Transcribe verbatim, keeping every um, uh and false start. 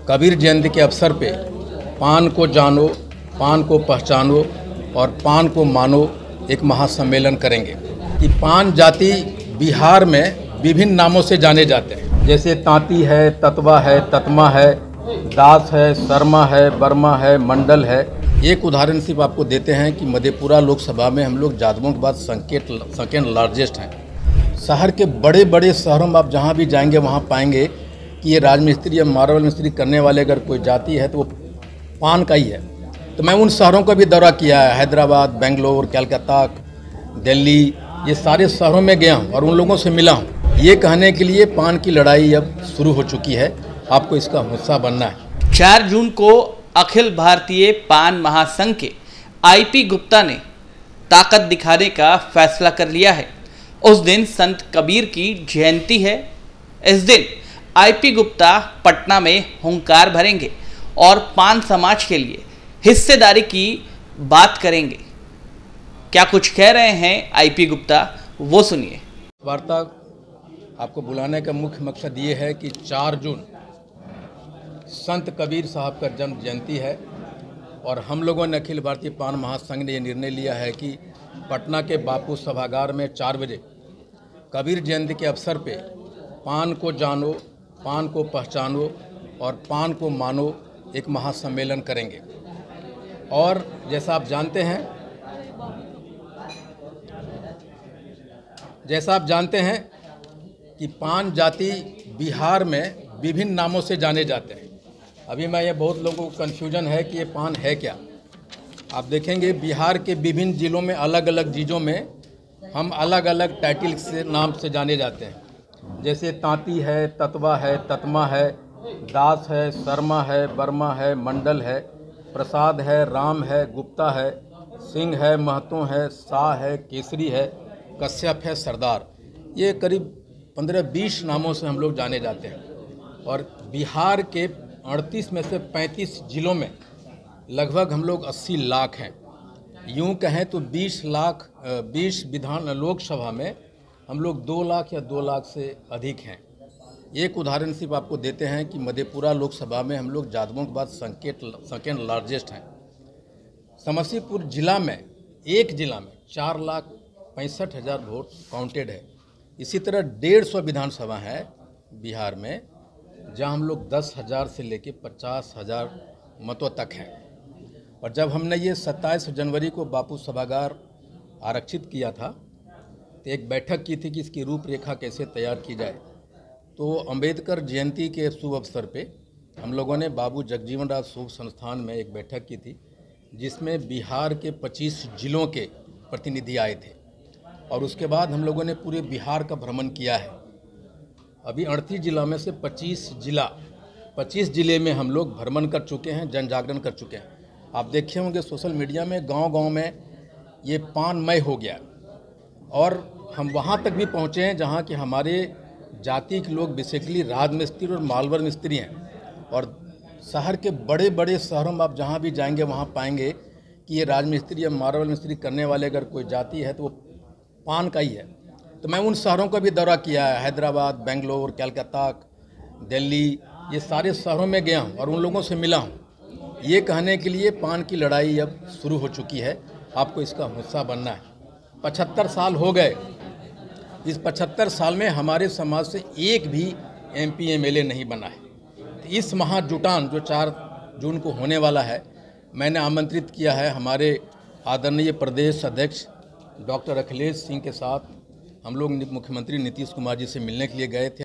कबीर जयंती के अवसर पे पान को जानो, पान को पहचानो और पान को मानो एक महासम्मेलन करेंगे। कि पान जाति बिहार में विभिन्न नामों से जाने जाते हैं, जैसे तांती है, ततवा है, ततमा है, दास है, शर्मा है, वर्मा है, मंडल है। एक उदाहरण सिर्फ आपको देते हैं कि मधेपुरा लोकसभा में हम लोग जादवों के बाद संकेत सेकेंड लार्जेस्ट हैं। शहर के बड़े बड़े शहरों में आप जहाँ भी जाएंगे वहाँ पाएंगे कि ये राजमिस्त्री या मार्बल मिस्त्री करने वाले अगर कोई जाति है तो वो पान का ही है। तो मैं उन शहरों का भी दौरा किया है, हैदराबाद, बेंगलोर, कलकत्ता, दिल्ली, ये सारे शहरों में गया हूँ और उन लोगों से मिला हूँ। ये कहने के लिए पान की लड़ाई अब शुरू हो चुकी है, आपको इसका हिस्सा बनना है। चार जून को अखिल भारतीय पान महासंघ के आईपी गुप्ता ने ताकत दिखाने का फैसला कर लिया है। उस दिन संत कबीर की जयंती है। इस दिन आईपी गुप्ता पटना में हुंकार भरेंगे और पान समाज के लिए हिस्सेदारी की बात करेंगे। क्या कुछ कह रहे हैं आईपी गुप्ता, वो सुनिए। वार्ता आपको बुलाने का मुख्य मकसद ये है कि चार जून संत कबीर साहब का जन्म जयंती है और हम लोगों ने अखिल भारतीय पान महासंघ ने ये निर्णय लिया है कि पटना के बापू सभागार में चार बजे कबीर जयंती के अवसर पे पान को जानो, पान को पहचानो और पान को मानो एक महासम्मेलन करेंगे। और जैसा आप जानते हैं जैसा आप जानते हैं कि पान जाति बिहार में विभिन्न नामों से जाने जाते हैं। अभी मैं ये बहुत लोगों को कन्फ्यूजन है कि ये पान है क्या। आप देखेंगे बिहार के विभिन्न जिलों में अलग अलग चीज़ों में हम अलग अलग टाइटल से नाम से जाने जाते हैं, जैसे तांती है, ततवा है, ततमा है, दास है, शर्मा है, वर्मा है, मंडल है, प्रसाद है, राम है, गुप्ता है, सिंह है, महतो है, शाह है, केसरी है, कश्यप है, सरदार। ये करीब पंद्रह बीस नामों से हम लोग जाने जाते हैं। और बिहार के अड़तीस में से पैंतीस जिलों में लगभग हम लोग अस्सी लाख हैं। यूँ कहें तो बीस लाख बीस विधान लोकसभा में हम लोग दो लाख या दो लाख से अधिक हैं। एक उदाहरण सिर्फ आपको देते हैं कि मधेपुरा लोकसभा में हम लोग जादवों के बाद संकेत सेकेंड लार्जेस्ट हैं। समस्तीपुर जिला में एक जिला में चार लाख पैंसठ हज़ार वोट काउंटेड है। इसी तरह डेढ़ सौ विधानसभा है बिहार में, जहां हम लोग दस हज़ार से लेके पचास हज़ार मतों तक हैं। और जब हमने ये सत्ताईस जनवरी को बापू सभागार आरक्षित किया था तो एक बैठक की थी कि इसकी रूपरेखा कैसे तैयार की जाए। तो अम्बेडकर जयंती के शुभ अवसर पे हम लोगों ने बाबू जगजीवन राम शोध संस्थान में एक बैठक की थी, जिसमें बिहार के पच्चीस जिलों के प्रतिनिधि आए थे। और उसके बाद हम लोगों ने पूरे बिहार का भ्रमण किया है। अभी अड़तीस जिला में से पच्चीस जिला पच्चीस जिले में हम लोग भ्रमण कर चुके हैं, जन जागरण कर चुके हैं। आप देखे होंगे सोशल मीडिया में गांव-गांव में ये पानमय हो गया। और हम वहाँ तक भी पहुँचे हैं जहाँ कि हमारे जाति के लोग बेसिकली राजमिस्त्री और मार्बल मिस्त्री हैं। और शहर के बड़े बड़े शहरों में आप जहाँ भी जाएंगे वहाँ पाएंगे कि ये राजमिस्त्री या मार्बल मिस्त्री करने वाले अगर कोई जाति है तो वो पान का ही है। तो मैं उन शहरों का भी दौरा किया है, हैदराबाद, बेंगलोर, कलकत्ता, दिल्ली, ये सारे शहरों में गया हूँ और उन लोगों से मिला हूँ। ये कहने के लिए पान की लड़ाई अब शुरू हो चुकी है, आपको इसका हिस्सा बनना है। पचहत्तर साल हो गए। इस पचहत्तर साल में हमारे समाज से एक भी एमपी एमएलए नहीं बना है। तो इस महाजुटान जो चार जून को होने वाला है, मैंने आमंत्रित किया है हमारे आदरणीय प्रदेश अध्यक्ष डॉक्टर अखिलेश सिंह के साथ। हम लोग मुख्यमंत्री नीतीश कुमार जी से मिलने के लिए गए थे।